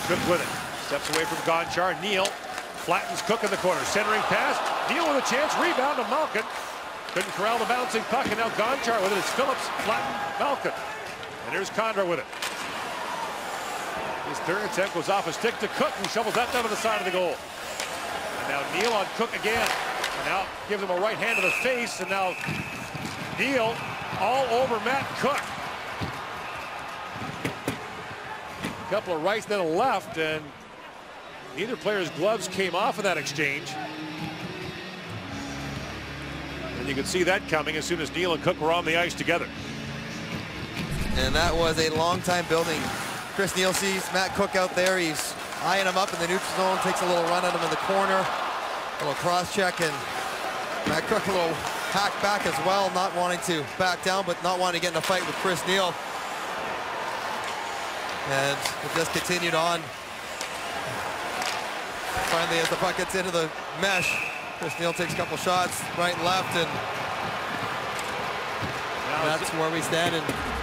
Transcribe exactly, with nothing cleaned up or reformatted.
Cooke with it. Steps away from Gonchar. Neal flattens Cooke in the corner. Centering pass. Neal with a chance. Rebound to Malkin. Couldn't corral the bouncing puck, and now Gonchar with it. It's Phillips flattened Malkin. And here's Condra with it. His third attempt goes off a stick to Cooke, who shovels that down to the side of the goal. And now Neal on Cooke again. And now gives him a right hand to the face, and now Neal all over Matt Cooke. A couple of rights, then a left, and neither player's gloves came off of that exchange. And you could see that coming as soon as Neal and Cooke were on the ice together. And that was a long time building. Chris Neal sees Matt Cooke out there. He's eyeing him up in the neutral zone, takes a little run at him in the corner. A little cross check, and Matt Cooke a little hack back as well, not wanting to back down, but not wanting to get in a fight with Chris Neal. And it just continued on. Finally, as the puck gets into the mesh, Chris Neal takes a couple shots, right and left, and now that's where we stand. And